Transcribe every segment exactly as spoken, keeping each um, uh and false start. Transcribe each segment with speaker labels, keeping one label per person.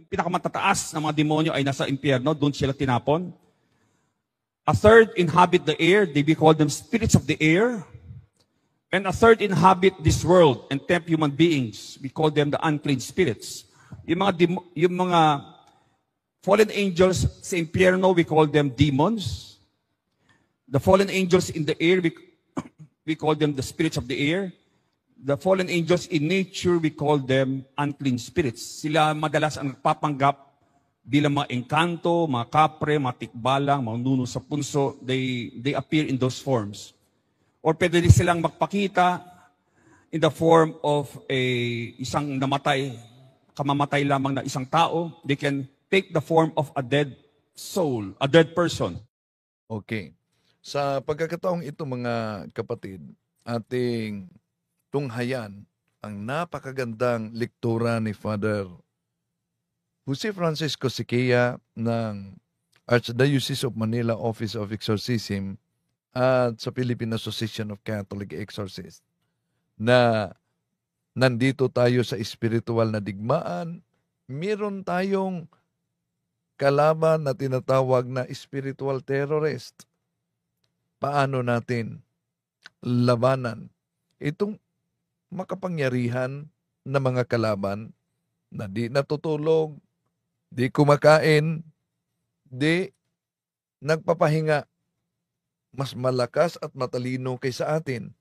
Speaker 1: pinakamatataas na mga demonyo ay nasa impyerno, doon sila tinapon. A third inhabit the air, they be called them spirits of the air. And a third inhabit this world and tempt human beings. We call them the unclean spirits. Yung mga, yung mga fallen angels sa impyerno, we call them demons. The fallen angels in the air, we, we call them the spirits of the air. The fallen angels in nature, we call them unclean spirits. Sila madalas ang nagpapanggap bilang mga engkanto, mga kapre, mga tikbalang, mga nuno sa punso. They, they appear in those forms. Or pwede din silang magpakita in the form of a isang namatay, kamamatay lamang na isang tao. They can take the form of a dead soul, a dead person.
Speaker 2: Okay. Sa pagkakataong ito mga kapatid, ating tunghayan ang napakagandang lektura ni Father Jose Francisco Siquia ng Archdiocese of Manila Office of Exorcism at sa Philippine Association of Catholic Exorcists na nandito tayo sa espiritual na digmaan, meron tayong kalaban na tinatawag na spiritual terrorist. Paano natin labanan itong makapangyarihan na mga kalaban na di natutulog, di kumakain, di nagpapahinga, mas malakas at matalino kaysa atin.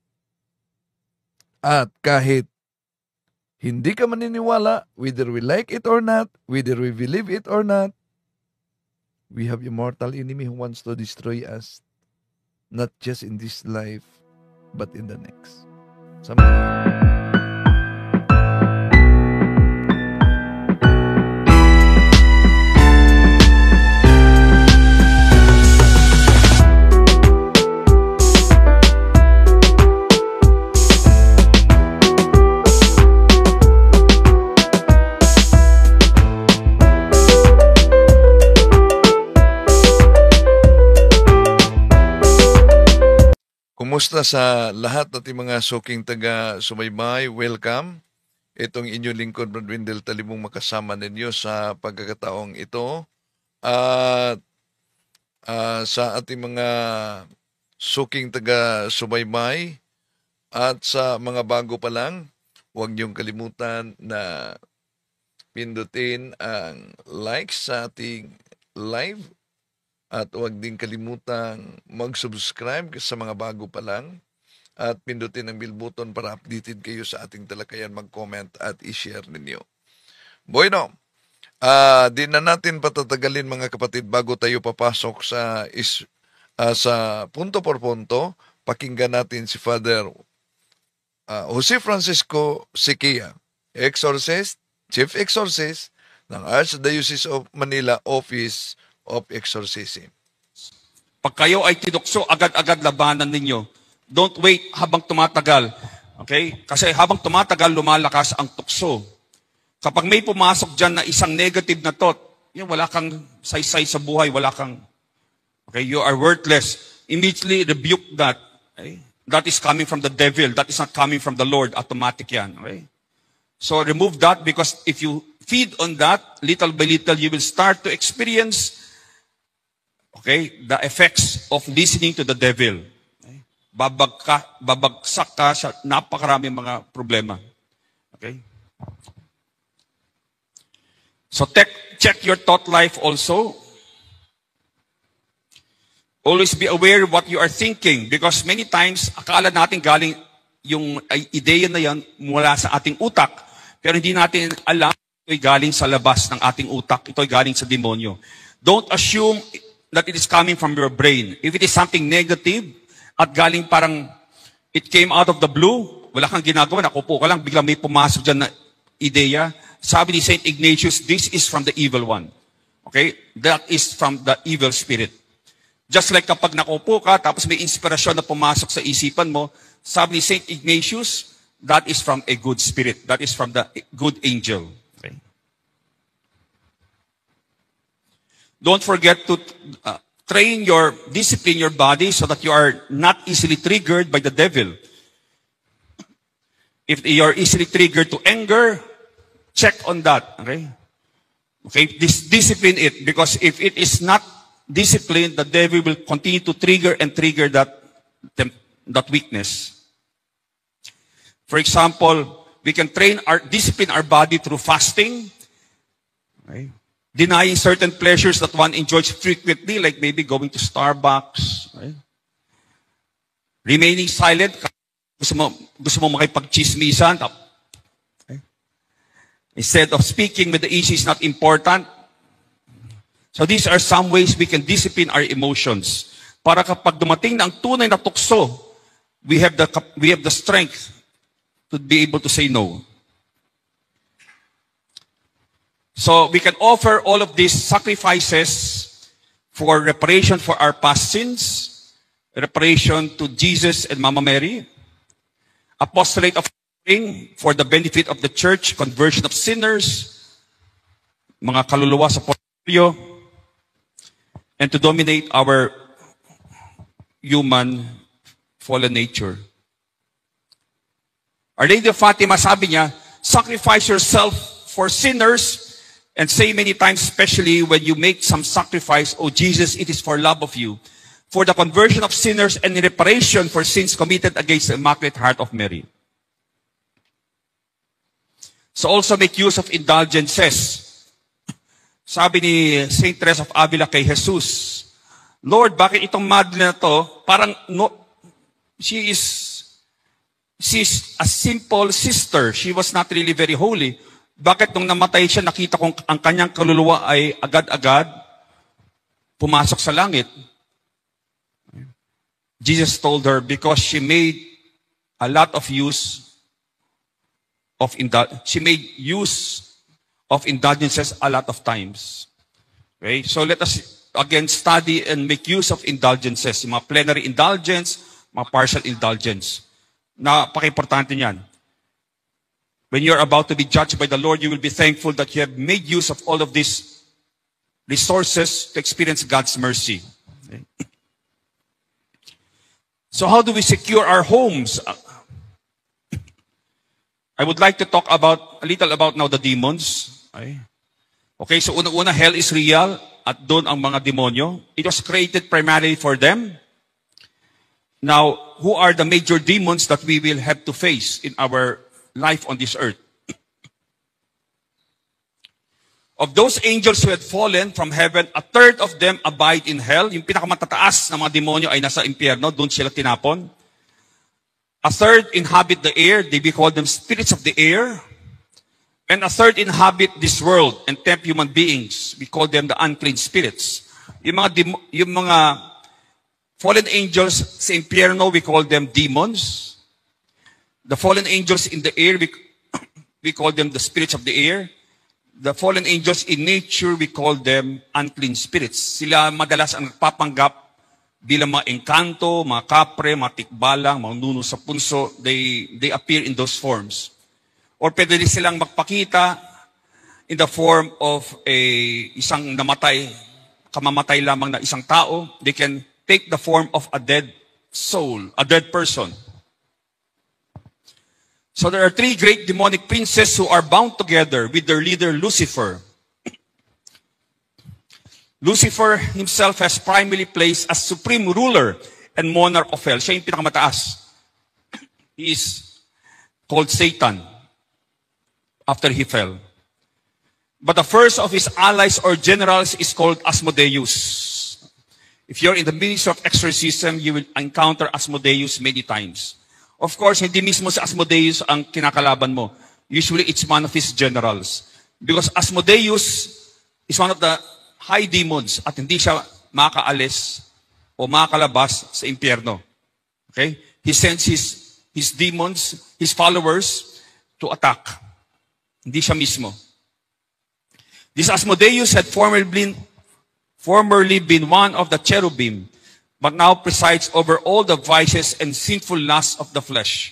Speaker 2: At kahit hindi ka maniniwala, whether we like it or not, whether we believe it or not, we have immortal enemy who wants to destroy us, not just in this life, but in the next. Sama. Kumusta sa lahat nating mga suking taga-subaybay? Welcome. Itong inyong lingkod, Brad Wendell Talimong, makasama ninyo sa pagkakataong ito. At uh, sa ating mga suking taga-subaybay at sa mga bago pa lang, huwag niyong kalimutan na pindutin ang like sa ating live. At huwag din kalimutang mag-subscribe sa mga bago pa lang at pindutin ang bell button para updated kayo sa ating talakayan, mag-comment at i-share ninyo. Bueno, uh, di na natin patatagalin mga kapatid bago tayo papasok sa, is, uh, sa punto por punto. Pakinggan natin si Father uh, Jose Francisco Siquia, Exorcist, Chief Exorcist ng Archdiocese of Manila Office of Exorcism.
Speaker 1: Pag kayo ay tinukso, agad-agad labanan ninyo. Don't wait habang tumatagal. Okay? Kasi habang tumatagal, lumalakas ang tukso. Kapag may pumasok dyan na isang negative na thought, yun, wala kang saysay sa buhay, wala kang, okay, you are worthless. Immediately rebuke that. Okay? That is coming from the devil. That is not coming from the Lord. Automatic yan. Okay? So remove that, because if you feed on that, little by little, you will start to experience okay, the effects of listening to the devil. Okay? Babagka, babagsak ka sa napakaraming mga problema. Okay? So check, check your thought life also. Always be aware of what you are thinking, because many times, akala natin galing yung ideya na yan mula sa ating utak, pero hindi natin alam ito'y galing sa labas ng ating utak, ito'y galing sa demonyo. Don't assume that it is coming from your brain. If it is something negative, at galing parang, it came out of the blue, wala kang ginagawa, nakupo ka lang, biglang may pumasok dyan na ideya. Sabi ni Saint Ignatius, this is from the evil one. Okay? That is from the evil spirit. Just like kapag nakupo ka, tapos may inspirasyon na pumasok sa isipan mo, sabi ni Saint Ignatius, that is from a good spirit. That is from the good angel. Okay? Don't forget to uh, train your, discipline your body so that you are not easily triggered by the devil. If you are easily triggered to anger, check on that. Okay? Okay, dis discipline it, because if it is not disciplined, the devil will continue to trigger and trigger that, that weakness. For example, we can train our, discipline our body through fasting, okay? Denying certain pleasures that one enjoys frequently, like maybe going to Starbucks, right? Remaining silent, gusto mo, gusto mo makipag-chismisan, okay? Instead of speaking when the issue is not important. So these are some ways we can discipline our emotions. Para kapag dumating na ang tunay na tukso, we have the, we have the strength to be able to say no. So we can offer all of these sacrifices for reparation for our past sins, reparation to Jesus and Mama Mary, apostolate of praying for the benefit of the church, conversion of sinners, mga kaluluwa sa purgatorio, and to dominate our human fallen nature. Our Lady of Fatima, sabi niya, sacrifice yourself for sinners, and say many times, especially when you make some sacrifice, oh Jesus, it is for love of you, for the conversion of sinners and reparation for sins committed against the Immaculate Heart of Mary. So also make use of indulgences. Sabi ni Saint Teresa of Avila kay Jesus, Lord, bakit itong madre na to, parang no, she is, she is a simple sister. She was not really very holy. Bakit nung namatay siya, nakita kong ang kanyang kaluluwa ay agad-agad pumasok sa langit? Jesus told her, because she made a lot of use of indul she made use of indulgences a lot of times. Okay? So let us again study and make use of indulgences. Yung mga plenary indulgence, mga partial indulgence. Napaka-importante niyan. When you're about to be judged by the Lord, you will be thankful that you have made use of all of these resources to experience God's mercy. Okay? So how do we secure our homes? I would like to talk about a little about now the demons. Okay, okay, so una-una, hell is real at doon ang mga demonyo. It was created primarily for them. Now, who are the major demons that we will have to face in our life on this earth? Of those angels who had fallen from heaven, a third of them abide in hell. Yung pinakamatataas na mga demonyo ay nasa impyerno, doon sila tinapon. A third inhabit the air, they be called them spirits of the air. And a third inhabit this world and tempt human beings. We call them the unclean spirits. Yung mga, yung mga fallen angels sa impyerno, we call them demons. The fallen angels in the air, we, we call them the spirits of the air. The fallen angels in nature, we call them unclean spirits. Sila madalas ang nagpapanggap bilang mga engkanto, mga kapre, mga tikbalang, mga nuno sa punso. They, they appear in those forms. Or pwede rin silang magpakita in the form of a isang namatay, kamamatay lamang na isang tao. They can take the form of a dead soul, a dead person. So there are three great demonic princes who are bound together with their leader, Lucifer. Lucifer himself has primarily placed as supreme ruler and monarch of hell. Siya yung pinakamataas. He is called Satan after he fell. But the first of his allies or generals is called Asmodeus. If you're in the ministry of exorcism, you will encounter Asmodeus many times. Of course, hindi mismo si Asmodeus ang kinakalaban mo. Usually, it's one of his generals. Because Asmodeus is one of the high demons at hindi siya makaalis o makakalabas sa impyerno. Okay? He sends his, his demons, his followers, to attack. Hindi siya mismo. This Asmodeus had formerly been, formerly been one of the cherubim, but now presides over all the vices and sinful lusts of the flesh.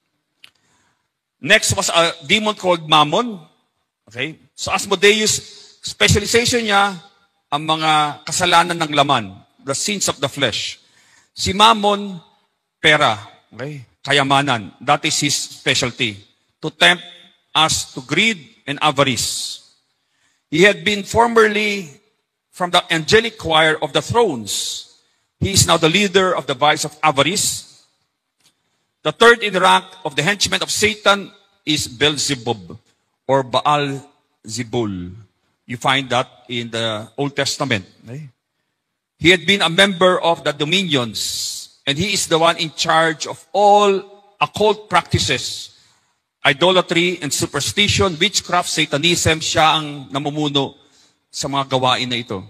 Speaker 1: Next was a demon called Mammon. Okay? So Asmodeus, specialization niya ang mga kasalanan ng laman, the sins of the flesh. Si Mammon, pera, okay? Kayamanan. That is his specialty. To tempt us to greed and avarice. He had been formerly from the angelic choir of the thrones. He is now the leader of the vice of avarice. The third in rank of the henchmen of Satan is Beelzebub or Baal-zebul. You find that in the Old Testament. He had been a member of the dominions, and he is the one in charge of all occult practices, idolatry and superstition, witchcraft, Satanism. Siya ang namumuno sa mga gawain na ito.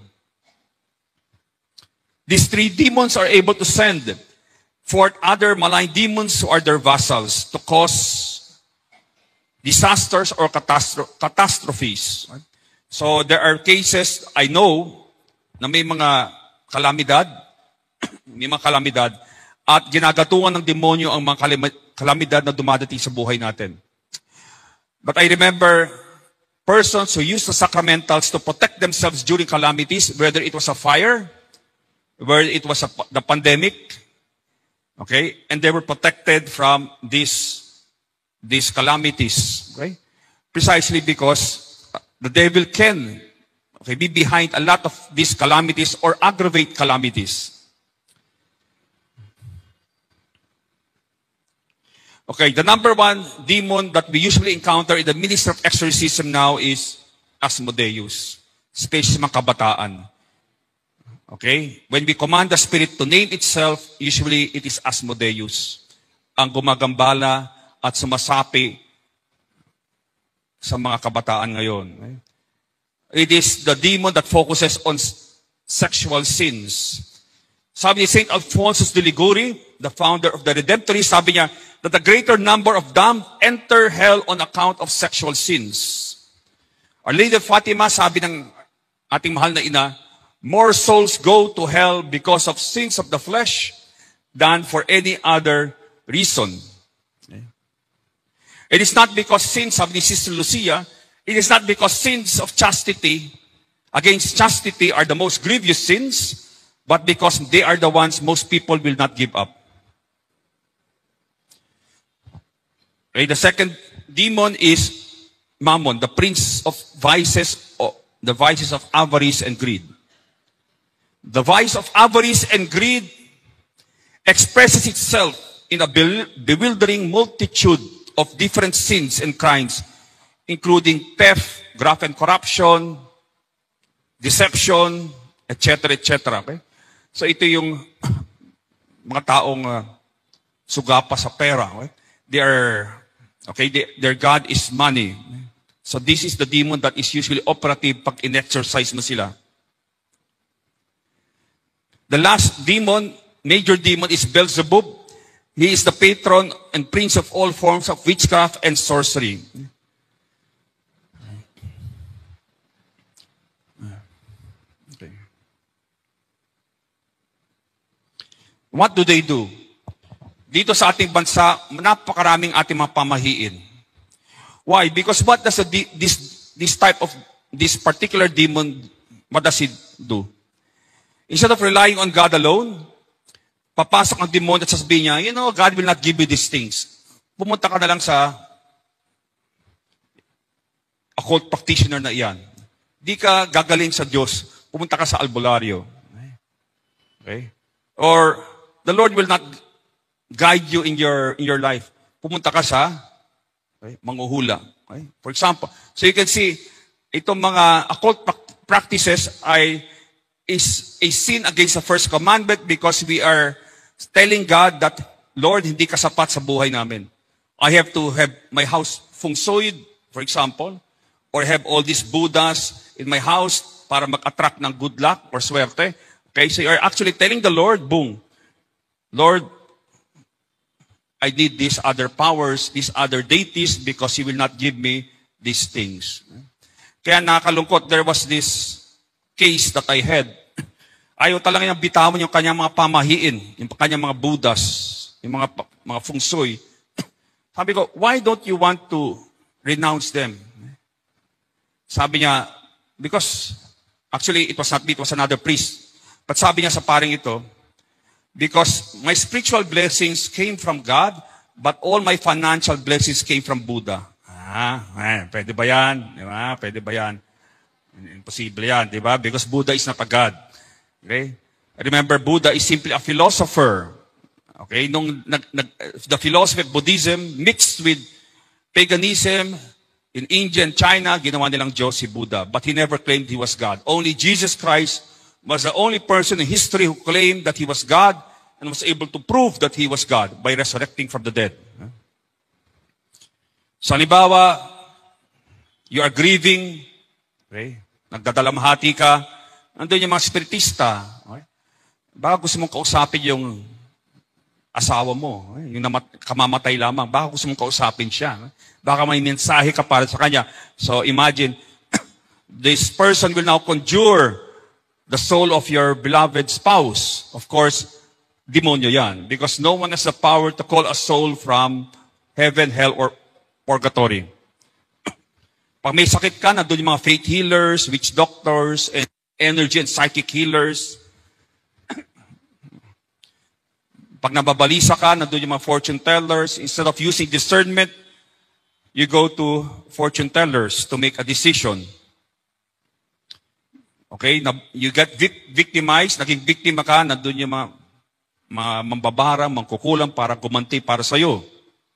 Speaker 1: These three demons are able to send forth other malign demons who are their vassals to cause disasters or catastro catastrophes. So there are cases, I know, na may mga kalamidad, may mga kalamidad, at ginagatungan ng demonyo ang mga kalamidad na dumadating sa buhay natin. But I remember persons who used the sacramentals to protect themselves during calamities, whether it was a fire, whether it was a, the pandemic, okay, and they were protected from these, these calamities, okay, precisely because the devil can, okay, be behind a lot of these calamities or aggravate calamities. Okay, the number one demon that we usually encounter in the ministry of exorcism now is Asmodeus, especially mga kabataan. Okay? When we command the spirit to name itself, usually it is Asmodeus, ang gumagambala at sumasapi sa mga kabataan ngayon. It is the demon that focuses on sexual sins. Sabi ni Saint Alphonsus de Liguri, the founder of the Redemptorists, sabi niya, that the greater number of damned enter hell on account of sexual sins. Our Lady of Fatima, sabi ng ating mahal na ina, more souls go to hell because of sins of the flesh than for any other reason. It is not because sins, sabi ni Sister Lucia, it is not because sins of chastity, against chastity are the most grievous sins, but because they are the ones most people will not give up. Okay, the second demon is Mammon, the prince of vices, the vices of avarice and greed. The vice of avarice and greed expresses itself in a bewildering multitude of different sins and crimes, including theft, graft and corruption, deception, et cetera, et cetera. Okay? So ito yung mga taong uh, sugapa sa pera. Okay? They are, okay, they, their God is money. So this is the demon that is usually operative pag in-exercise mo sila. The last demon, major demon, is Beelzebub. He is the patron and prince of all forms of witchcraft and sorcery. Okay. What do they do? Dito sa ating bansa, napakaraming ating mga pamahiin. Why? Because what does a, this, this type of, this particular demon, what does it do? Instead of relying on God alone, papasok ang demon at sasabihin niya, you know, God will not give you these things. Pumunta ka na lang sa occult practitioner na iyan. Di ka gagaling sa Diyos. Pumunta ka sa albularyo. Okay? Or, the Lord will not guide you in your in your life. Pumunta ka sa okay, manghuhula. Okay? For example, so you can see, itong mga occult practices ay is a sin against the first commandment because we are telling God that, Lord, hindi ka sapat sa buhay namin. I have to have my house feng shuied, for example, or have all these Buddhas in my house para mag-attract ng good luck or swerte. Okay, so you're actually telling the Lord, boom, Lord, I need these other powers, these other deities because He will not give me these things. Kaya nakakalungkot, there was this case that I had. Ayaw talaga niyang bitawan yung kanyang mga pamahiin, yung kanyang mga Buddhas, yung mga, mga feng shui. Sabi ko, why don't you want to renounce them? Sabi niya, because, actually, it was not me, it was another priest. But sabi niya sa paring ito, because my spiritual blessings came from God, but all my financial blessings came from Buddha. Ah, eh, pwede ba yan? Diba? Pwede ba yan? Imposible yan, di ba? Because Buddha is not a God. Okay? Remember, Buddha is simply a philosopher. Okay? Nung nag, nag, the philosophy of Buddhism mixed with paganism in India and China, ginawa nilang Diyos si Buddha. But he never claimed he was God. Only Jesus Christ was the only person in history who claimed that he was God and was able to prove that he was God by resurrecting from the dead. So, halimbawa, you are grieving, okay? Nagdadalamhati ka, nandun yung mga spiritista. Okay? Baka gusto mong kausapin yung asawa mo, okay? Yung namat, kamamatay lamang, baka gusto mong kausapin siya. Okay? Baka may mensahe ka para sa kanya. So imagine, this person will now conjure the soul of your beloved spouse. Of course, demonyo yan. Because no one has the power to call a soul from heaven, hell, or purgatory. Pag may sakit ka, nandun yung mga faith healers, witch doctors, and energy and psychic healers. Pag nababalisa ka, nandun yung mga fortune tellers. Instead of using discernment, you go to fortune tellers to make a decision. Okay? You get victimized, naging biktima ka, nandun yung mga, mga mambabara, mangkukulang para gumanti para sa'yo.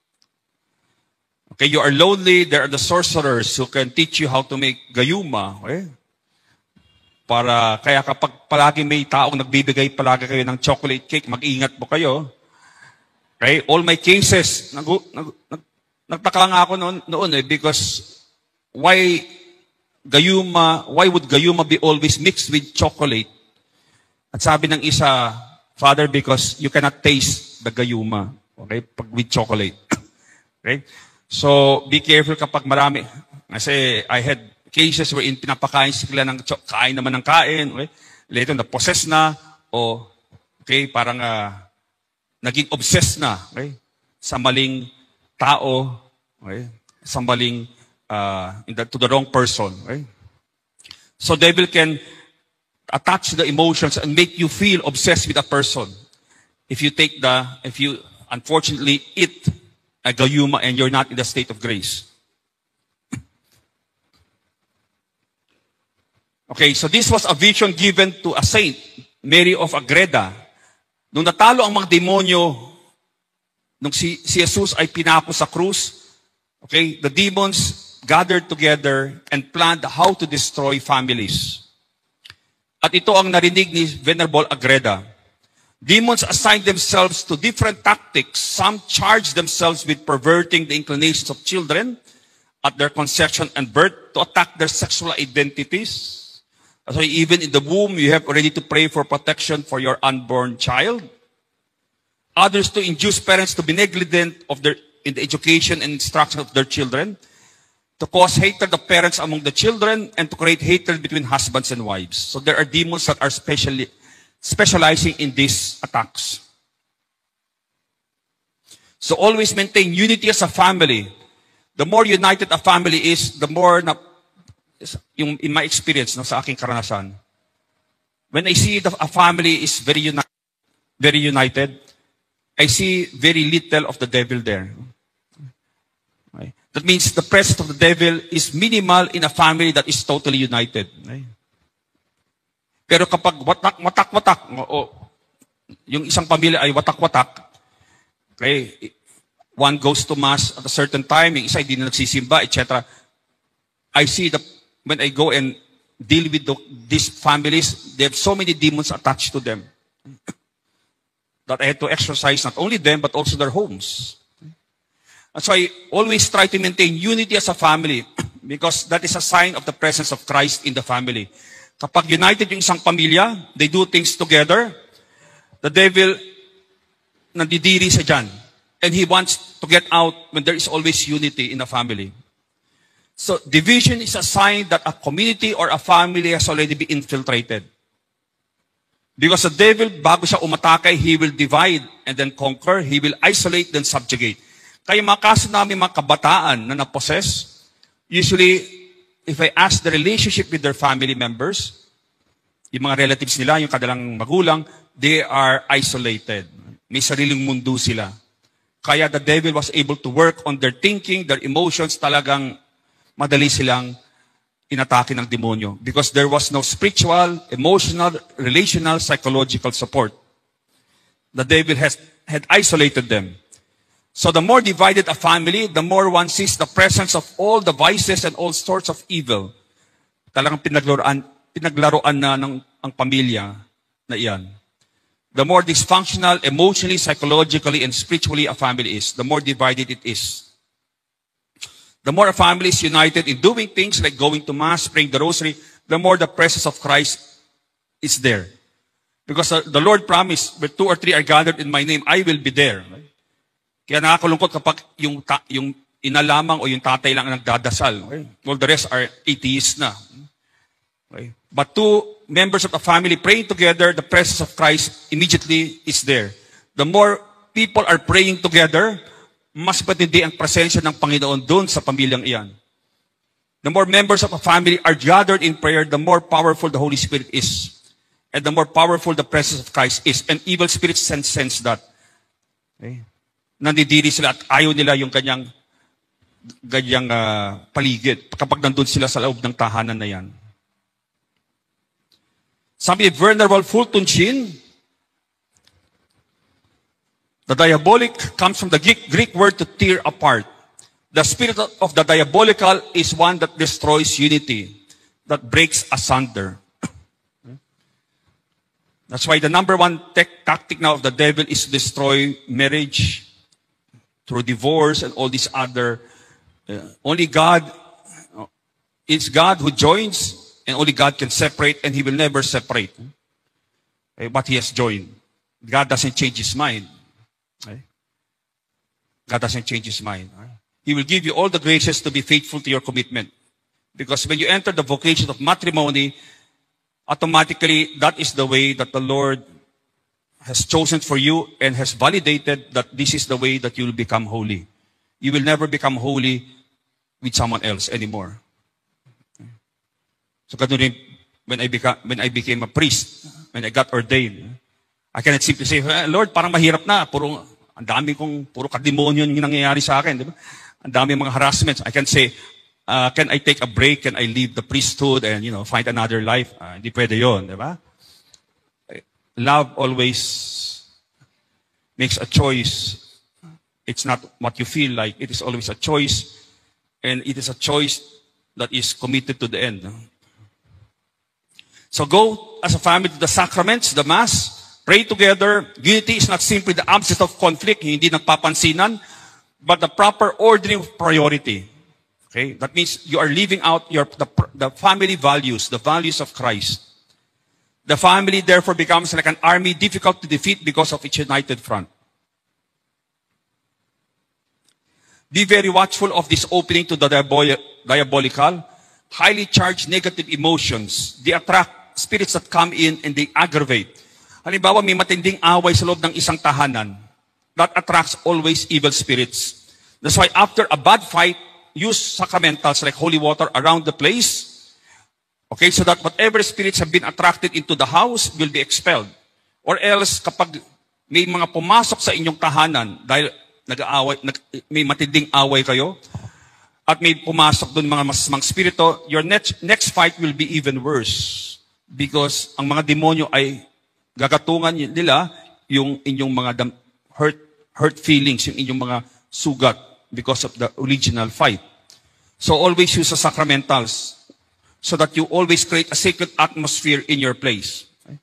Speaker 1: Okay, you are lonely, there are the sorcerers who can teach you how to make gayuma. Okay? Para, kaya kapag palagi may taong nagbibigay palagi kayo ng chocolate cake, mag-ingat po kayo. Okay? All my cases, nag, nag, nag, nagtaka nga ako noon, noon eh, because why gayuma, why would gayuma be always mixed with chocolate? At sabi ng isa, Father, because you cannot taste the gayuma. Okay? Pag with chocolate. Okay? So, be careful kapag marami. Kasi I had cases wherein pinapakain sila ng kain naman ng kain. Okay? Later, na-possess na. O, okay, parang uh, naging obsessed na. Okay? Sa maling tao. Okay? Sa maling, uh, in the, to the wrong person. Okay? So, devil can attach the emotions and make you feel obsessed with a person. If you take the, if you, unfortunately, eat a gayuma and you're not in the state of grace. Okay, so this was a vision given to a saint, Mary of Agreda. Nung natalo ang mga demonyo, nung si, si Jesus ay pinako sa krus, okay, the demons gathered together and planned how to destroy families. At ito ang narinig ni Venerable Agreda. Demons assign themselves to different tactics. Some charge themselves with perverting the inclinations of children at their conception and birth to attack their sexual identities. So even in the womb, you have already to pray for protection for your unborn child. Others to induce parents to be negligent of their, in the education and instruction of their children, to cause hatred of parents among the children, and to create hatred between husbands and wives. So there are demons that are specially specializing in these attacks. So always maintain unity as a family. The more united a family is, the more, na, yung, in my experience, no, sa aking karanasan, when I see that a family is very united, very united, I see very little of the devil there. Okay. That means the presence of the devil is minimal in a family that is totally united. Okay. Pero kapag watak-watak, o yung isang pamilya ay watak-watak, okay, one goes to mass at a certain time, yung isa hindi na nagsisimba, et cetera. I see that when I go and deal with the, these families, they have so many demons attached to them that I had to exorcise not only them, but also their homes. And so I always try to maintain unity as a family because that is a sign of the presence of Christ in the family. Kapag united yung isang pamilya, they do things together, the devil nandidiri sa dyan. And he wants to get out when there is always unity in a family. So division is a sign that a community or a family has already been infiltrated. Because the devil, bago siya umatake, he will divide and then conquer. He will isolate, then subjugate. Kaya mga kaso namin mga kabataan na napossess, usually, if I ask the relationship with their family members, yung mga relatives nila, yung kadalang magulang, they are isolated. May sariling mundo sila. Kaya the devil was able to work on their thinking, their emotions, talagang madali silang inatake ng demonyo because there was no spiritual, emotional, relational, psychological support. The devil has, had isolated them. So the more divided a family, the more one sees the presence of all the vices and all sorts of evil. Talagang pinaglaruan, pinaglaruan na ng ang pamilya na iyan. The more dysfunctional, emotionally, psychologically, and spiritually a family is, the more divided it is. The more a family is united in doing things like going to Mass, praying the Rosary, the more the presence of Christ is there. Because uh, the Lord promised, where two or three are gathered in my name, I will be there. Right? Kaya nakakalungkot kapag yung, ta yung ina lamang o yung tatay lang ang nagdadasal. Okay? All the rest are atheists na. Okay? But two members of the family praying together, the presence of Christ immediately is there. The more people are praying together, mas patindi ang presensya ng Panginoon doon sa pamilyang iyan. The more members of a family are gathered in prayer, the more powerful the Holy Spirit is. And the more powerful the presence of Christ is. And evil spirits sense, sense that. Okay? Nandidiri sila at ayaw nila yung kanyang, kanyang uh, paligid kapag nandun sila sa loob ng tahanan na yan. Sabi ni Venerable Fulton Sheen, the diabolic comes from the Greek, Greek word to tear apart. The spirit of the diabolical is one that destroys unity, that breaks asunder. That's why the number one tactic now of the devil is to destroy marriage through divorce and all these other. Uh, only God, uh, it's God who joins, and only God can separate, and He will never separate. Uh, but He has joined. God doesn't change His mind. Okay? God doesn't change His mind. Right? He will give you all the graces to be faithful to your commitment. Because when you enter the vocation of matrimony, automatically that is the way that the Lord has chosen for you and has validated that this is the way that you will become holy. You will never become holy with someone else anymore. So ganun rin, when I, beca when I became a priest, when I got ordained, I cannot simply say, Lord, parang mahirap na. Puro, ang dami kong, puro kademonyo yung nangyayari sa akin. Di ba? Ang dami mga harassments. I can say, uh, can I take a break? Can I leave the priesthood and, you know, find another life? Uh, hindi pwede yun. Di ba? Love always makes a choice. It's not what you feel like. It is always a choice. And it is a choice that is committed to the end. So go as a family to the sacraments, the Mass, pray together. Unity is not simply the absence of conflict, hindi nagpapansinan, but the proper ordering of priority. Okay? That means you are living out your, the, the family values, the values of Christ. The family therefore becomes like an army difficult to defeat because of its united front. Be very watchful of this opening to the diabol diabolical, highly charged negative emotions. They attract spirits that come in and they aggravate. Halimbawa, may matinding away sa loob ng isang tahanan. That attracts always evil spirits. That's why after a bad fight, use sacramentals like holy water around the place. Okay, so that whatever spirits have been attracted into the house will be expelled. Or else, kapag may mga pumasok sa inyong tahanan, dahil nag-aaway, nag, may matinding away kayo, at may pumasok doon mga masamang spirito, your next, next fight will be even worse. Because ang mga demonyo ay gagatungan nila yung inyong mga hurt, hurt feelings, yung inyong mga sugat because of the original fight. So always use the sacramentals so that you always create a sacred atmosphere in your place. Okay?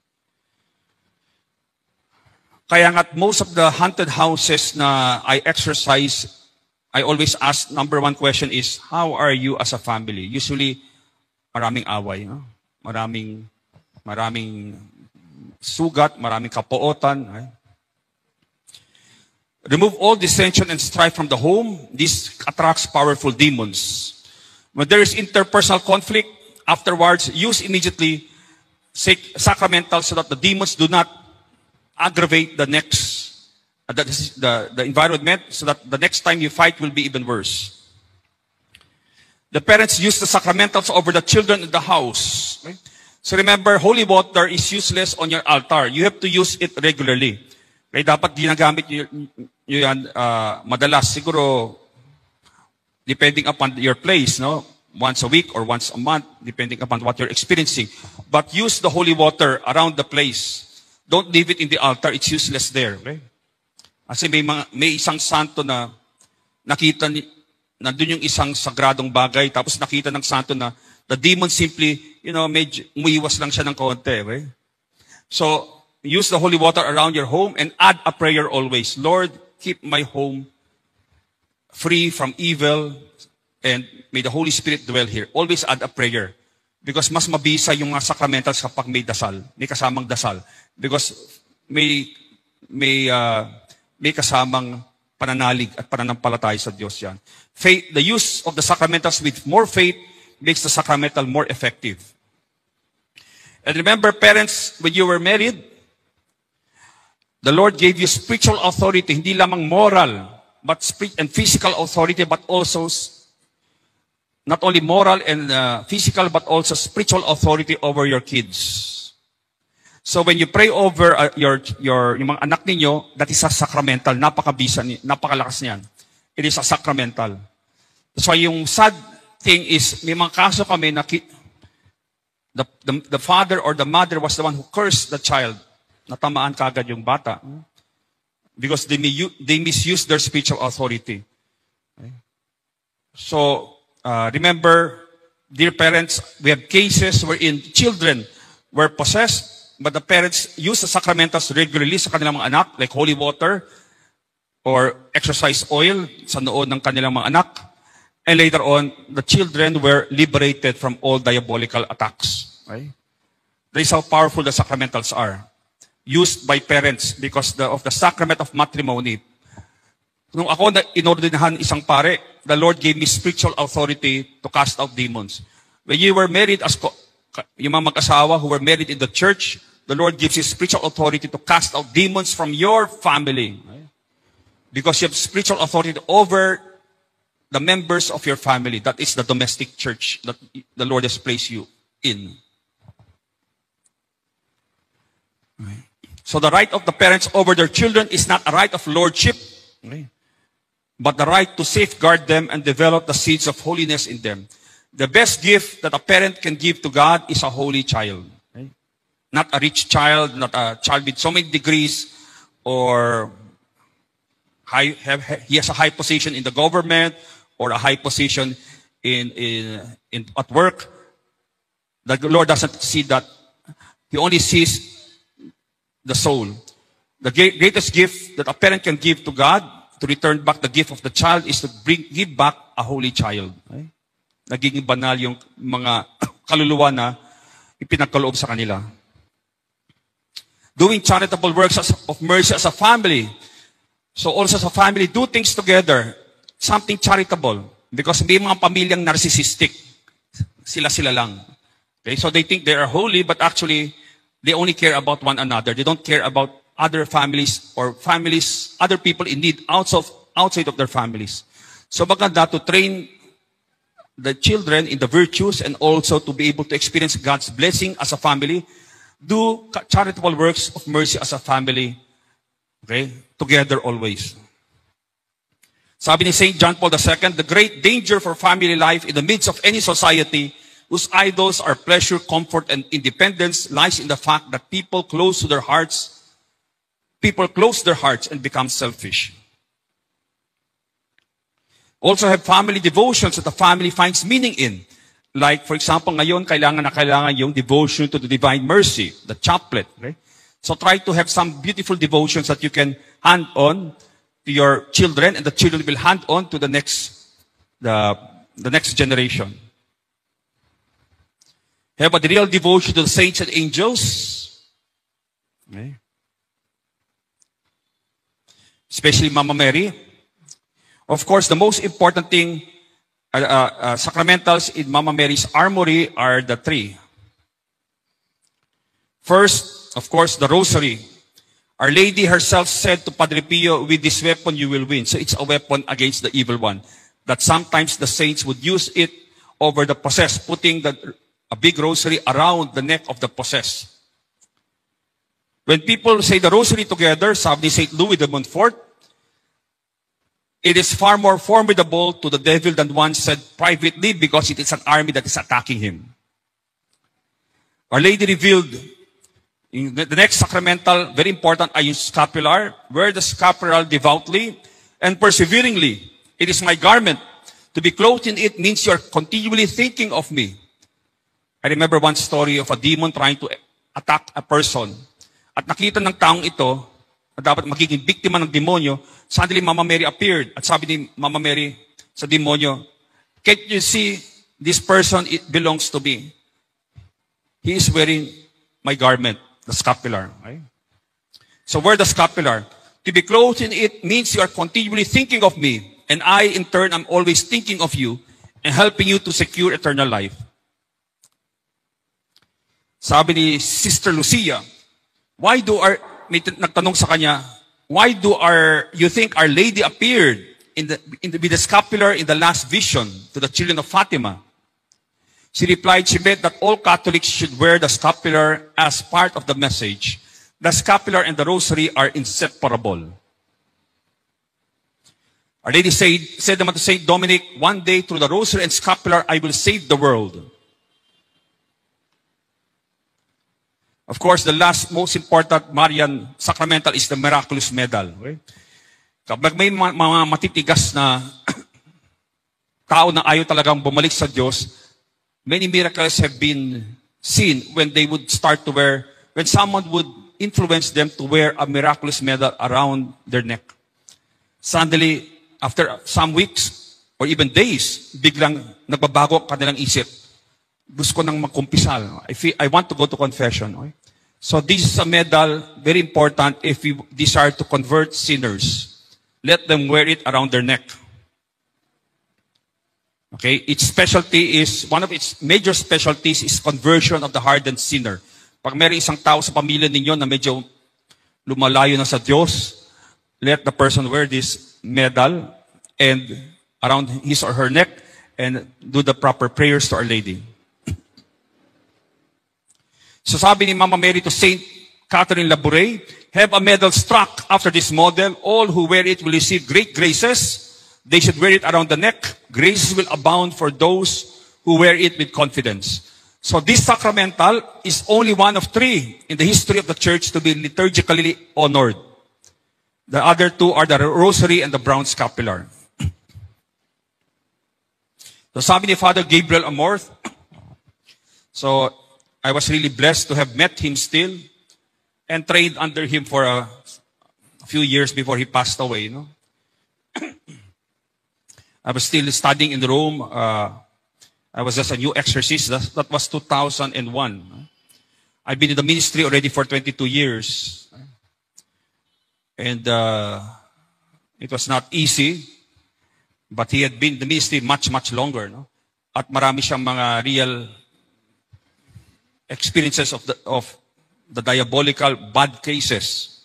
Speaker 1: Kaya nga most of the haunted houses na I exercise, I always ask, number one question is, how are you as a family? Usually, maraming away. No? Maraming, maraming sugat, maraming kapuotan. Right? Remove all dissension and strife from the home. This attracts powerful demons. When there is interpersonal conflict, afterwards, use immediately sacramental so that the demons do not aggravate the next, uh, the, the, the environment, so that the next time you fight will be even worse. The parents use the sacramentals over the children in the house. Okay? So remember, holy water is useless on your altar. You have to use it regularly. Okay? Dapat ginagamit nyo, nyo yan uh, madalas. Siguro, depending upon your place, no? once a week or once a month, depending upon what you're experiencing. But use the holy water around the place. Don't leave it in the altar. It's useless there. Okay? Kasi may, mga, may isang santo na nakita ni, nandun yung isang sagradong bagay, tapos nakita ng santo na the demon simply, you know, medyo umuiwas lang siya ng konti. Okay? So, use the holy water around your home and add a prayer always. Lord, keep my home free from evil and may the Holy Spirit dwell here. Always add a prayer. Because mas mabisa yung mga sacramentals kapag may dasal. May kasamang dasal. Because may, may, uh, may kasamang pananalig at pananampalataya sa Diyos yan. Faith, the use of the sacramentals with more faith makes the sacramental more effective. And remember, parents, when you were married, the Lord gave you spiritual authority, hindi lamang moral, but spirit and physical authority, but also not only moral and uh, physical, but also spiritual authority over your kids. So when you pray over uh, your your yung mga anak ninyo, that is a sacramental. Napakabisa, napakalakas niyan. It is a sacramental. So yung sad thing is, may mga kaso kami na ki, the, the the father or the mother was the one who cursed the child. Natamaan kagad yung bata because they may, they misuse their spiritual authority. Okay? So uh, remember, dear parents, we have cases wherein children were possessed, but the parents use the sacramentals regularly sa kanilang mga anak, like holy water or exorcise oil sa noon ng kanilang mga anak. And later on, the children were liberated from all diabolical attacks. Okay? That is how powerful the sacramentals are. Used by parents because the, of the sacrament of matrimony. Nung ako na inordinahan isang pare, the Lord gave me spiritual authority to cast out demons. When you were married as yung mga mag-asawa who were married in the church, the Lord gives you spiritual authority to cast out demons from your family. Because you have spiritual authority over the members of your family. That is the domestic church that the Lord has placed you in. Okay. So the right of the parents over their children is not a right of lordship, okay, but the right to safeguard them and develop the seeds of holiness in them. The best gift that a parent can give to God is a holy child. Okay? Not a rich child, not a child with so many degrees, or high, have, he has a high position in the government, or a high position in, in, in, at work. The Lord doesn't see that. He only sees the soul. The greatest gift that a parent can give to God to return back the gift of the child is to bring, give back a holy child. Okay? Nagiging banal yung mga kaluluwa na ipinagkaloob sa kanila. Doing charitable works of mercy as a family. So also as a family, do things together. Something charitable. Because may mga pamilyang narcissistic. Sila-sila lang. Okay? So they think they are holy, but actually, they only care about one another. They don't care about other families or families, other people in need outside of, outside of their families. So maganda to train the children in the virtues and also to be able to experience God's blessing as a family. Do charitable works of mercy as a family. Okay? Together always. Sabi ni Saint John Paul the Second, the great danger for family life in the midst of any society whose idols are pleasure, comfort, and independence lies in the fact that people close to their hearts, people close their hearts and become selfish. Also have family devotions that the family finds meaning in. Like, for example, ngayon, kailangan na kailangan yung devotion to the divine mercy, the chaplet. Okay? So try to have some beautiful devotions that you can hand on to your children, and the children will hand on to the next, the, the next generation. Have a real devotion to the saints and angels. Okay. Especially Mama Mary. Of course, the most important thing, uh, uh, uh, sacramentals in Mama Mary's armory are the three. First, of course, the rosary. Our Lady herself said to Padre Pio, with this weapon you will win. So it's a weapon against the evil one. That sometimes the saints would use it over the possessed, putting the a big rosary around the neck of the possessed. When people say the rosary together, sabi ni Saint Louis de Montfort, It is far more formidable to the devil than one said privately because it is an army that is attacking him. Our Lady revealed in the the next sacramental, very important, ay yung scapular. Wear the scapular devoutly and perseveringly. It is my garment. To be clothed in it means you are continually thinking of me. I remember one story of a demon trying to attack a person. At nakita ng taong ito, na dapat magiging biktima ng demonyo, suddenly Mama Mary appeared. At sabi ni Mama Mary sa demonyo, can't you see this person, it belongs to me. He is wearing my garment, the scapular. Right? So wear the scapular. To be clothed in it means you are continually thinking of me. And I, in turn, am always thinking of you and helping you to secure eternal life. Sabi ni Sister Lucia, why do our, may nagtanong sa kanya, why do our, you think Our Lady appeared in the, in the, with the scapular in the last vision to the children of Fatima? She replied, she meant that all Catholics should wear the scapular as part of the message. The scapular and the rosary are inseparable. Our Lady said, said naman to Saint Dominic, one day through the rosary and scapular, I will save the world. Of course, the last most important Marian sacramental is the miraculous medal. Okay? Kapag may mga matitigas na tao na ayaw talagang bumalik sa Diyos, many miracles have been seen when they would start to wear, when someone would influence them to wear a miraculous medal around their neck. Suddenly, after some weeks or even days, biglang nagbabago ang kanilang isip. Gusto ko nang magkumpisal. I, feel, I want to go to confession. Okay? So this is a medal, very important if we desire to convert sinners. Let them wear it around their neck. Okay? Its specialty is, one of its major specialties is conversion of the hardened sinner. Pag meron isang tao sa pamilya ninyo na medyo lumalayo na sa Diyos, let the person wear this medal and around his or her neck and do the proper prayers to Our Lady. So sabi ni Mama Mary to Saint Catherine Labouré, have a medal struck after this model. All who wear it will receive great graces. They should wear it around the neck. Graces will abound for those who wear it with confidence. So this sacramental is only one of three in the history of the church to be liturgically honored. The other two are the rosary and the brown scapular. So sabi ni Father Gabriel Amorth, so I was really blessed to have met him still and trained under him for a, a few years before he passed away. You know? I was still studying in Rome. Uh, I was just a new exorcist. That, that was two thousand one. I've been in the ministry already for twenty-two years. And uh, it was not easy. But he had been in the ministry much, much longer. No? At marami siyang mga real experiences of the, of the diabolical bad cases.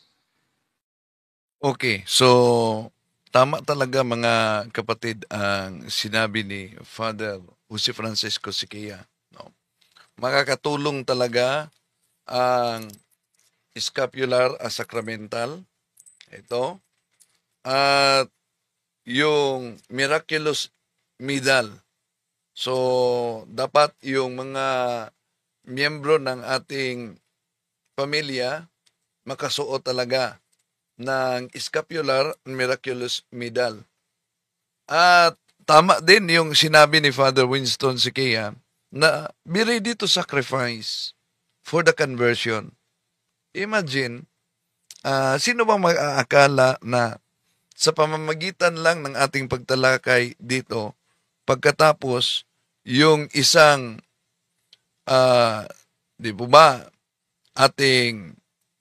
Speaker 2: Okay, so tama talaga mga kapatid ang sinabi ni Father Jose Francisco Siquia. No? Makakatulong talaga ang scapular as sacramental. Ito. At yung miraculous medal. So, dapat yung mga miyembro ng ating pamilya makasuot talaga ng scapular miraculous medal. At tama din yung sinabi ni Father Winston Siquia na be ready to sacrifice for the conversion. Imagine, uh, sino bang mag-aakala na sa pamamagitan lang ng ating pagtalakay dito, pagkatapos yung isang Uh, di po ba, ating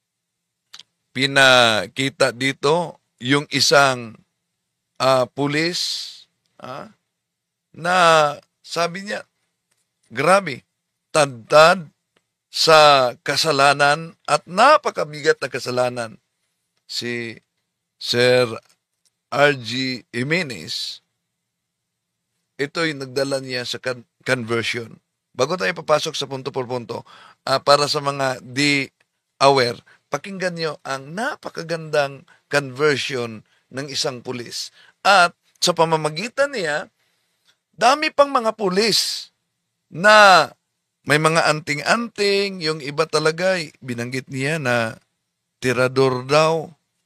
Speaker 2: pinakita dito yung isang uh, pulis uh, na sabi niya, grabe, tadtad sa kasalanan at napakabigat na kasalanan si Sir R G Jimenez. Ito'y nagdala niya sa con- conversion. Bago tayo papasok sa punto por punto, uh, para sa mga di aware, pakinggan nyo ang napakagandang conversion ng isang pulis. At sa pamamagitan niya, dami pang mga pulis na may mga anting-anting, yung iba talaga, binanggit niya na tirador daw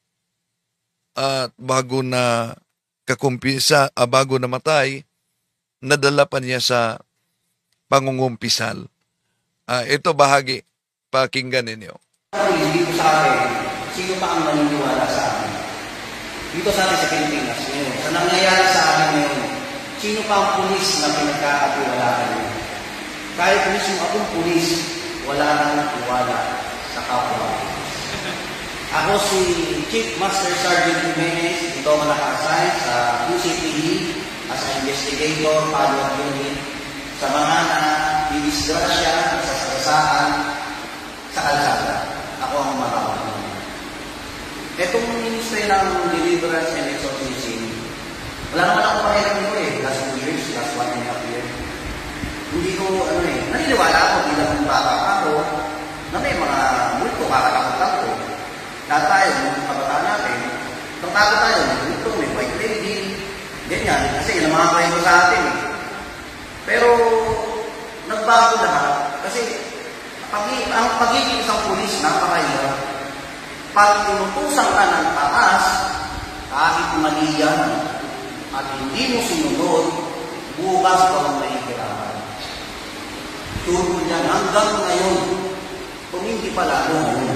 Speaker 2: at bago na kakumpisa, ah, bago na matay, nadala pa niya sa pangungumpisal. Ah, ito bahagi, pakinggan ninyo.
Speaker 3: Dito sa akin, sino pa ang naniniwala sa akin? Dito sa atin sa Pilipinas ngayon, sa nangyayari sa akin ngayon, sino pa ang pulis na pinagkakatiwalaan niyo? Kahit mismo akong pulis, wala nang natiwala sa kapwa. Ako si Chief Master Sergeant Jimenez, dito ako naka-assign sa U C P D as an investigator, follow-up unit, sa mga na-disgrasya, sa sasaan, sa kalsada. Ako ang umarawak. Itong Ministry ng Deliverance and Exorcism, wala naman ako pakialam nito eh. Last two years, last one and a half year. Hindi ko, ano eh, naniniwala ako, bilang ng bata ako, na may mga multo, kakatakot ko. Lahat tayo, mga kabataan natin, kung tago tayo, may multo, may white lady, ganyan, kasi yun ang mga kayo sa atin eh. Pero, nagbago lahat, kasi pag, ang pagiging isang pulis, napakahirap. Pag tinutusan ka ng taas, kahit mali yan, at hindi mo sinunod, bukas ka lang mahihirapan. Turo niyan hanggang ngayon, kung hindi pa lalo ngayon.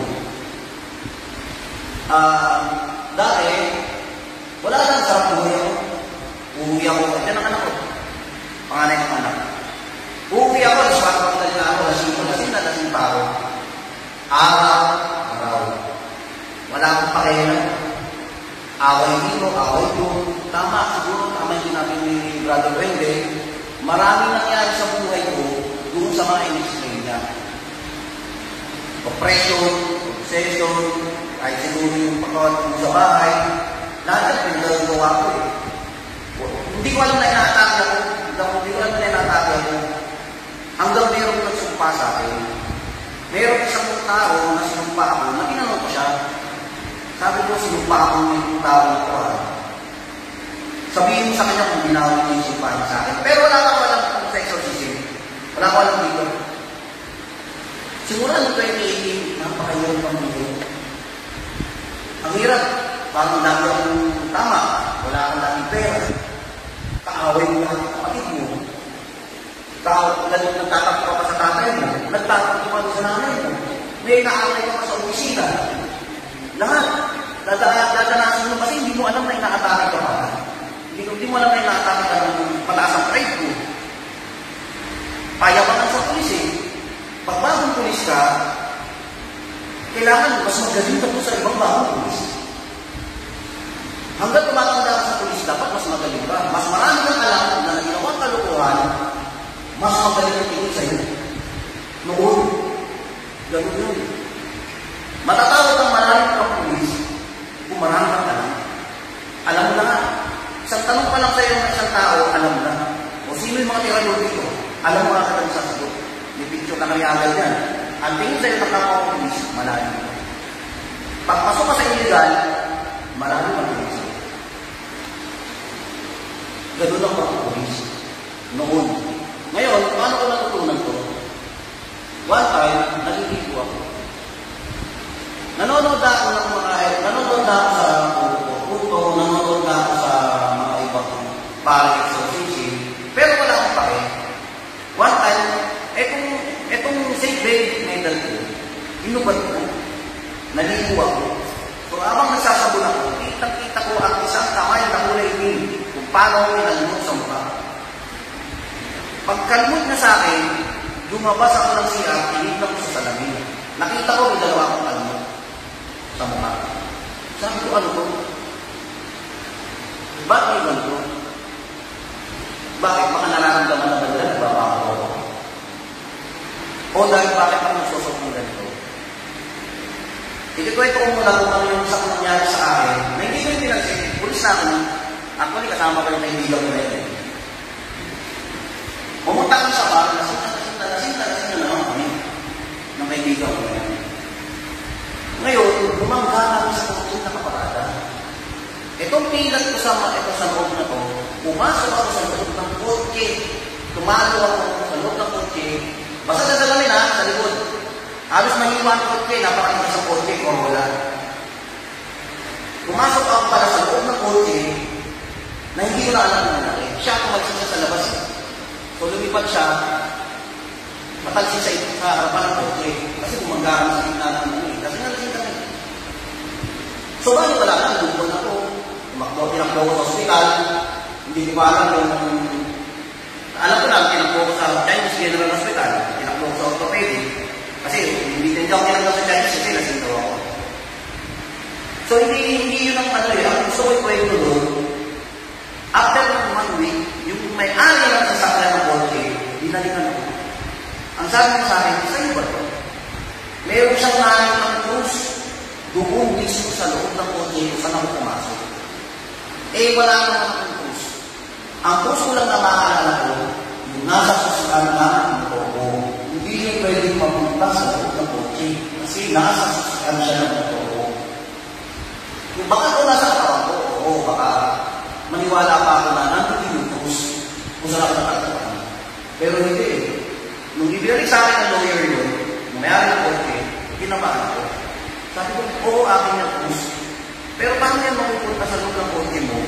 Speaker 3: Uh, dati, wala lang sarap buhay ako. Uuwi ako, yan ang anak ko. Panganay ng anak. Uuwi ako, laswat ako na ako, lasing ko, lasing na, lasing pa ako. Araw, araw. Wala akong pakialam. Away dito, away doon. Tama, siguro, tama yung sinabi ni Brother Wende. Maraming nangyari sa buhay ko doon sa mga in-explain niya. Oppression, obsession, kahit siguro yung pagkawat ko sa bahay, lahat ang pinagagawa ko eh. Hindi ko alam na inaatake ako. Hindi ko alam na inaatake ako. Hanggang mayroong nagsumpa sa akin. Mayroong isang tao na sinumpa ako, na ginanong ko siya. Sabi ko, sinumpa ako ng tao na ito ha. Sabihin mo sa kanya kung ginawin niya yung sumpa niya sa akin. Pero wala ka alam kung sa exorcism. Wala ko alam dito. Simula ng twenty eighteen, napakahirap ang dito. Ang hirap, parang dami akong tama. Wala kang dating pera. Kaaway mo lang ang kapatid mo. Ganun nagtatakot ka pa sa tatay mo. Nagtatakot ka pa sa nanay mo. May naaway ka pa sa opisina. Lahat. Dadanasin mo kasi hindi mo alam na inaatake ka pa. Hindi, hindi mo alam na inaatake ka ng mataas ang pride mo. Payabangan sa pulis eh. Pag bagong pulis ka, kailangan mas magaling ka po sa ibang bagong pulis. Hanggang tumatanda ka sa pulis, dapat mas magaling ka. Mas marami kang alam na ginawang kalukuhan, mas magaling ang tingin sa'yo. Noon, gano'n yun. Matatawag ang maraming kang pulis kung marami kang alam. Alam mo na nga. Isang tanong pa lang sa'yo ng isang tao, alam mo na. O sino yung mga tirador dito? Alam mo nga ka lang sasagot. May picture na kariagad yan. Ang tingin sa'yo ng kapwa ko pulis, malalim ka. Pagpasok ka sa illegal, marami kang pulis. Gano'n ang mga pulis. Noon. Ngayon, paano ko natutunan ko? One time, naliligo ako. Nanonood ako ng mga, nanonood ako sa puto, nanonood ako sa mga ibang parang exorcism, pero wala akong pake. One time, etong, etong Saint Benedict medal ko, inubad ko, naligo ako. So, habang nagsasabon ako, kitang-kita ko ang isang kamay na kulay green kung paano ko nalimot sa mukha. Pagkalmot na sa akin, lumabas ako ng C R, tinignan ko sa salamin. Nakita ko may dalawa akong kalmot sa mukha. Sabi ko, ano to? Bakit may ganito? Bakit baka nararamdaman na ganito? Nagbabago ako. O dahil bakit ako nagsusok ng ganito? Ikikwento ko muna kung ano yung sa nangyari sa akin na hindi ko yung pinagsin. Pulis na ako. Actually, kasama ko yung kaibigan ko na yun. Pumunta ko sa bar, lasing na, lasing na, lasing na, lasing na naman kami ng kaibigan ko na yun. Ngayon, bumangga namin sa kotse na kaparada. Itong pilat ko sa, ito sa loob na to, pumasok ako sa loob ng kotse. Tumalo ako sa loob ng kotse. Basta sa salamin ha, sa likod. Halos mahiwa ang kotse, napakalimas sa kotse, Corolla. Pumasok ako para sa loob ng kotse, na hindi ko na alam na nangyari. Siya kumalsin siya sa labas. So lumipad siya, matalsin siya ito sa harapan ng kotse. Kasi bumanggaran sa gitna ng ano eh. Kasi nalasing kami. So bali wala na, lupon ako. Tumakbo, tinakbo ko sa hospital. Hindi ko alam kung... Alam ko na, tinakbo ko sa Chinese General Hospital. Tinakbo ko sa orthopedic. Kasi hindi din ako tinakbo sa Chinese kasi lasing daw ako. So hindi, hindi yun ang ano eh. Ang gusto ko ikwento doon, after ng one week, yung may-ari ng sasakyan ng kotse, dinalikan ako. Ang sabi ko sa akin, sa'yo ba ito? Meron siyang nahin ng krus, doon mismo sa loob ng kotse kung saan ako pumasok. Eh, wala naman ang krus. Ang krus ko lang na maaalala ko, yung nasa susukan na ang motor, hindi yung pwedeng mapunta sa loob ng kotse. Kasi nasa susukan siya ng motor. Kung baka ko nasa katawan ko, oo, baka maniwala pa ako na nandun yung krus kung saan ako nakatamaan. Pero hindi eh. Nung ibinalik sa akin ng lawyer yun, nung mayari ng kotse, kinabahan ako. Sabi ko, oo, akin yung krus. Pero paano yan mapupunta sa loob ng kotse mo?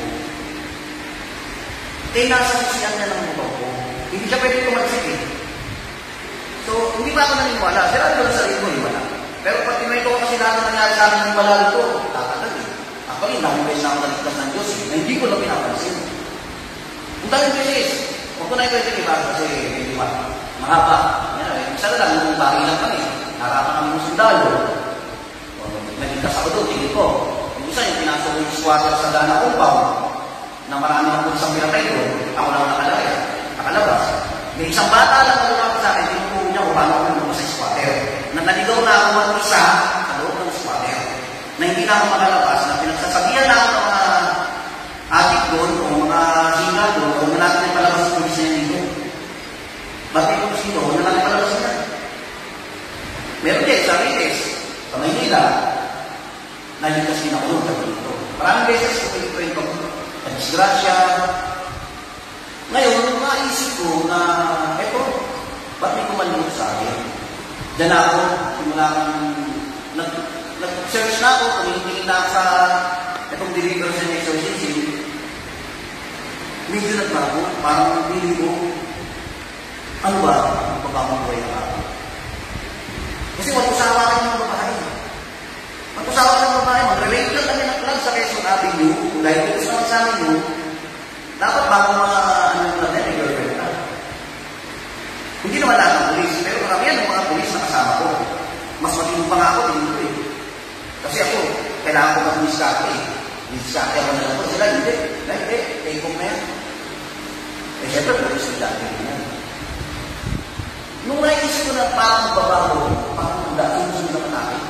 Speaker 3: Eh, nasa sisiyan niya ng motor ko. Hindi siya pwede tumagsik eh. So, hindi pa ako naniniwala. Sira ko na sarili ko, hindi wala. Pero pag tinuwento ko kasi lahat na nangyari sa akin ng balalo ko, tatagal eh. Ako rin, dahil beses na ako naligtas ng Diyos eh, na hindi ko na pinapansin. Ang daming beses, huwag ko na ikwento iba kasi hindi ma mahaba. Yan, eh. Isa na lang, yung bahay lang kami. Narapan kami ng sundalo. Naligtas ako doon, tingin ko. Yung isa, yung pinasok ko yung squatter sa Dana Compound, na marami ng pulisang pinatay doon, ako lang nakalaya, nakalabas. May isang bata lang na lumapit sa akin, tinuturo niya kung paano ako lumabas sa squatter. Naligaw na ako ng isa sa loob ng squatter, na hindi na ako makalabas, na pinagsasabihan na ako ng mga adik doon, o mga singal doon, o na natin palabas ng pulis niya dito. Bakit yung pulis dito, na natin palabas niya? Meron din, sa Rites, sa Maynila, naligtas din ako doon sa dito. Maraming beses ko pinipwento ko, sa disgrasya. Ngayon, naisip ko na, eto, ba't may kumalimot sa akin? Diyan ako, simula akong nag-search na ako, tumitingin na sa itong deliverance and exorcism. Medyo nagbago, parang pili ko, ano ba ang pagkakabuhay na ako? Kasi mag-usawa kayo ng babae. Mag-usawa kayo ng babae, mag-relate lang kami ng club sa Quezon Avenue, kung dahil ito sa mga samin nyo, dapat bago mga ano na may girlfriend na. Hindi naman lahat ng polis, pero maramihan ng mga polis na kasama ko. Mas matino pa nga ako, tingin ko eh. Kasi ako, kailangan ko mag-miskate eh. Miskate ako na lang po. Sila, hindi. Na, hindi. Take off na yan. Eh, syempre, polis na dati yan. Nung naisip ko na parang babago, parang ang dati mo sila naman natin.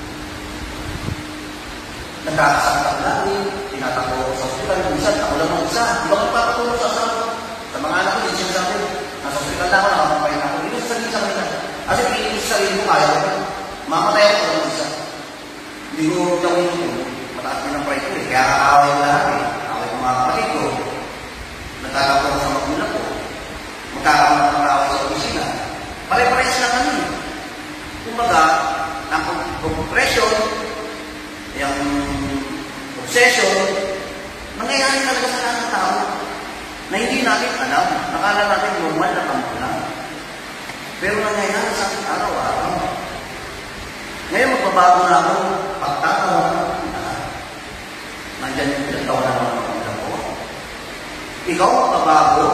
Speaker 3: Nagkakasaktak namin, tinatakbo ko sa hospital, minsan, ako lang ang isa. Di ba magpapatulong sa asawa? Sa mga anak ko, hindi siya sabi. Nasa hospital na ako, nakakapain ako. Hindi ko sasabihin sa kanila. Kasi pinili ko sa sarili ko, kaya ko. Mamatay ako ng isa. Hindi ko gawin ito. Mataas din ang pride ko eh. Kaya kakaway ko lahat eh. Kakaway ko mga kapatid ko. Nagkakapag ko sa magulang ko. Magkakaroon ng kakaway sa opisina. Pare-pares na kami. Kumbaga, ang compression, yung obsession, nangyayari talaga sa lahat ng tao na hindi natin alam. Nakala natin normal na kampo lang. Pero nangyayari sa ating araw-araw. Ngayon magbabago na ako, pagtatawa na nandyan yung pinagtawa na mga magulang ko. Ikaw magbabago.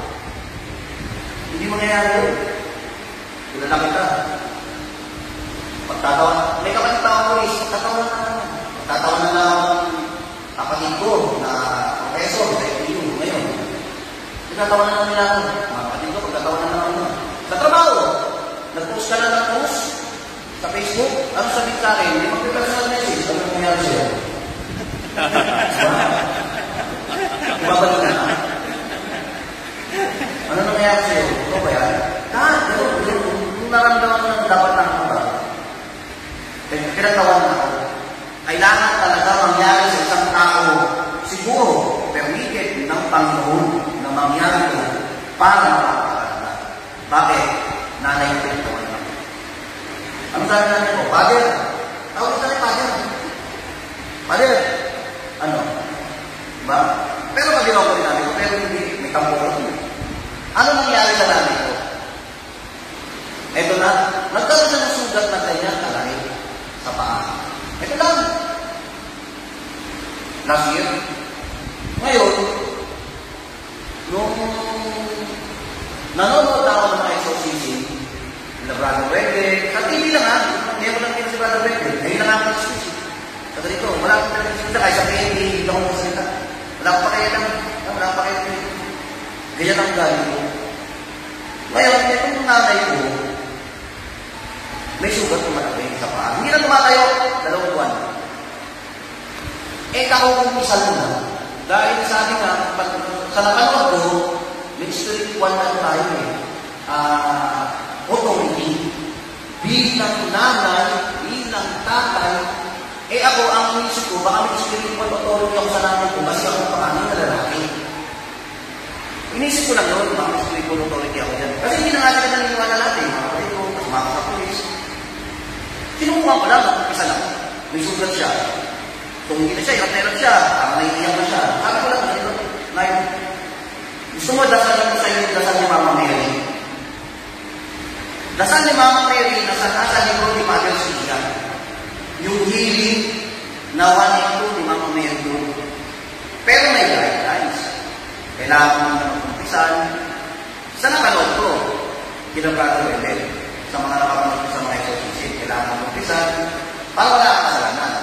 Speaker 3: Hindi mangyayari yun. Kilala kita. Pagtatawa, may kapatid tawang polis, pagtatawa na naman. Pagtatawa na lang kapatid ko na professor sa F P U ngayon. Pagtatawa na naman nila ako. Mga kapatid ko, pagtatawa na naman. Sa trabaho, nag-post ka na ng post sa Facebook, ano sabihin sa akin? Hindi mag-personal message. Ano nangyari siya? Ibabalik na. Ano nangyari sa'yo? Ito ba yan? Ha? Kung naramdaman mo na dapat na ako ba? Pinagtawan na ako. Kailangan talaga mangyari sa isang tao si Panginoon na mangyari ko para makakaganda. Bakit? Nanay ko ito. Ano sabi natin ko? Father, tawag sa Father. Father, ano? Diba? Pero maginawa ko rin natin ko, pero hindi, may kampo ko. Ano nangyari sa nanay ko? Ito na, nagkaroon siya ng sugat na kanya kalay sa paa. Ito lang. Last year. Ngayon, nung nanonood ako ng mga exorcism, na Brother Wesley, sa T V lang ha, hindi ako lang si Brother Wesley. Ngayon lang ako exorcism. Sa dito, wala akong pinagsalita, kahit sa P N P, hindi ako magsalita. Wala akong pakaya lang, wala akong pakaya lang. Ganyan ang galing ko. Ngayon, itong nanay ko, may sugat na malaki sa paa. Hindi na tumatayo, dalawang buwan. Eh, kakukumpisal mo na. Dahil sabi nga, sa napanood ko, may spiritual na tayo eh. Uh, authority. Bilang nanay, bilang tatay, eh ako, ang inisip ko, baka may spiritual authority ako sa nanay ko kasi ako pangalan na lalaki. Inisip ko lang yun, baka may spiritual authority ako dyan. Kasi hindi na nga sila naniniwala natin. Mga kapatid ko, mas mga kapulis. Sinukuha ko lang, mag-umpisa lang. May sugat siya. Tumingin na siya, hirap na hirap siya. Parang naiiyak na siya. Sabi ko lang, Nay, gusto mo dasal ko sa iyo, dasal ni Mama Mary. Dasal ni Mama Mary, nasa nasa libro ni Mother Susia. Yung healing na one and two ni Mama Mary doon. Pero may guidelines. Kailangan mo na mag-umpisan. Sa napanood ko, kinabado rin sa mga nakapanood ko sa mga exorcism, kailangan mo mag-umpisan para wala kang kasalanan.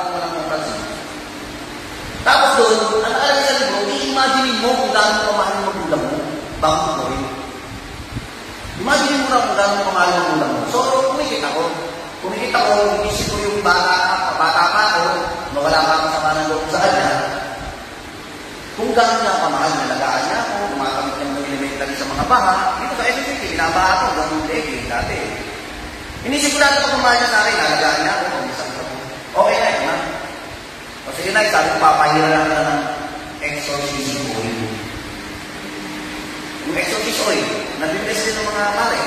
Speaker 3: Tapos doon, ang nakalagay sa libro, i-imagine mo kung gano'n pamahal ng magulang mo bago mo gawin. Imagine mo na kung gano'n pamahal ng magulang mo. So, kumikit ako. Kumikit ako, isip ko yung bata, bata pa ako, nawala ka ang sama ng loob sa kanya. Kung gano'n niya pamahal, nalagaan niya ako, kumakamit niya mga element lagi sa mga baha, dito sa S S C, binabaha ako, gano'n legi, dati. Inisip ko natin pag pamahal niya sa akin, nalagaan niya ako, kumisang ko. Okay na, ito na. O sige na, sabi ko, papahira lang na ng exorcism oil. Yung exorcism oil, nabibless din ng mga malay.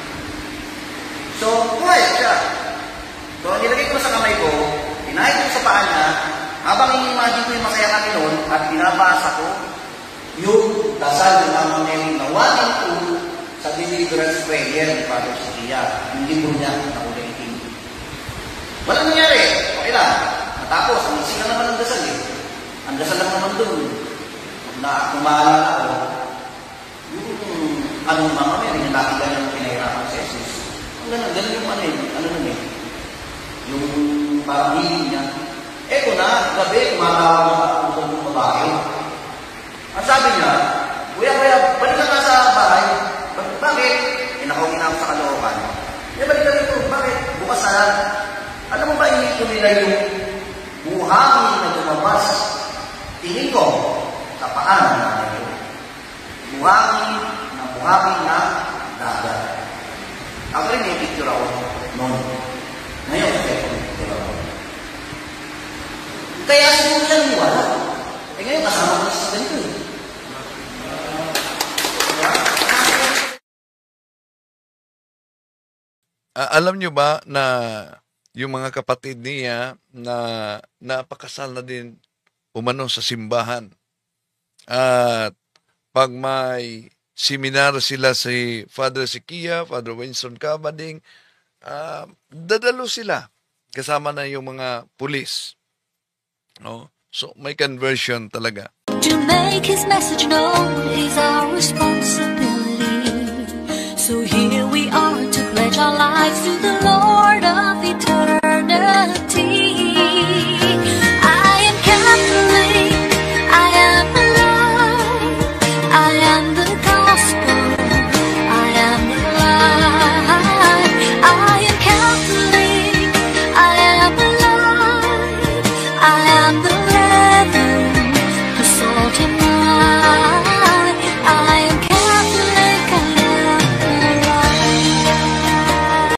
Speaker 3: So, pumayag siya. So, nilagay ko sa kamay ko, pinahid ko sa paa niya, habang i-imagine ko yung masaya kami noon, at binabasa ko yung dasal ng Mama Mary na one and two sa deliverance prayer ni Father Sophia. Yung libro niya na ulitin. Walang nangyari. Okay lang. Tapos, ang ising na naman ang dasal eh. Ang dasal lang naman doon. Na kung maalala ko, yung anong Mama Mary, yung nakita niya ng pinahirapan sa Jesus. Ang ganun, ganun yung ano eh, ano nun eh. Yung parang hiling niya. Eto na, gabi, kumatawag na ako ng babae. Ang sabi niya, Kuya, kuya, balik ka nga sa bahay. Bakit? Eh, nakawin na ako sa Caloocan. Eh, balik ka rito. Bakit? Bukas na lang. Alam mo ba, hindi ko nila yung buhangin na lumabas, tingin ko, sa paan na nanay. Buhangin na buhangin na dagat. Ako rin may picture ako noon. Ngayon, kasi ko may picture ako. Kaya siguro siya naniwala. Eh ngayon, kasama ko sa ganito eh.
Speaker 2: Uh, alam nyo ba na yung mga kapatid niya na napakasal na din umano sa simbahan. At pag may seminar sila si Father Sikia, Father Winston Cabading, uh, dadalo sila kasama na yung mga pulis. No? So may conversion talaga.
Speaker 4: To make his message known is our responsibility.